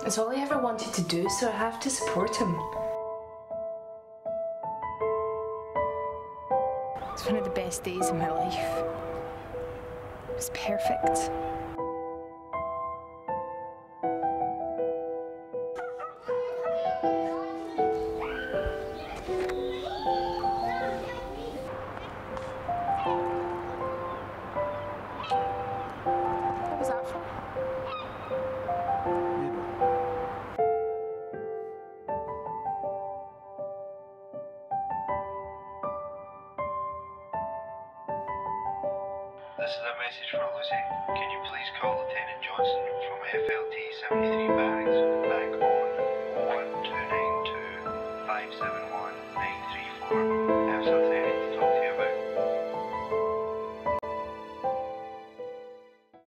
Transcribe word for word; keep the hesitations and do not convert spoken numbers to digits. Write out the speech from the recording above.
It's all he ever wanted to do, so I have to support him. It's one of the best days of my life. It's perfect. What was that for? This is a message for Lucy. Can you please call Lieutenant Johnson from F L T seventy-three Barracks back on oh one two nine two, five seven one, nine three four. Have something.